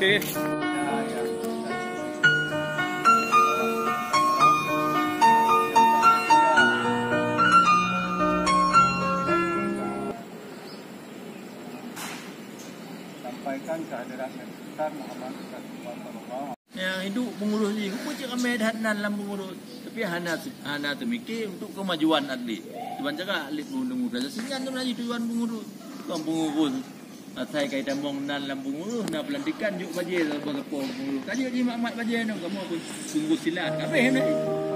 boleh. Sampaikan kehadiran Sultan Muhammad SAW. Yang hidup pengurus ni, apa cik ramai dahanan dalam pengurus. Tapi Hana termikir untuk kemajuan atlet. Tuan cakap atlet pengurus kerajaan Senjan tu menjadi tujuan pengurus. Tuan pengurus. Saya kaitan mong nan dalam pengurus, nak pelantikan juk bajai sebuah pengurus. Kaji mak bajai tu, kamu pun sungguh silat. Kabeh ni.